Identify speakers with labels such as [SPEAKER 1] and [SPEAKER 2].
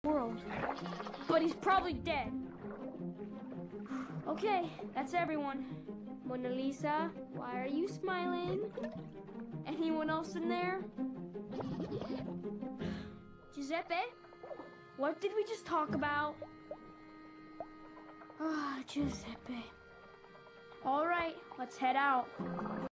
[SPEAKER 1] world. But he's probably dead. Okay, that's everyone. Mona Lisa, why are you smiling? Anyone else in there? Giuseppe, what did we just talk about? Ah, Giuseppe. All right, let's head out.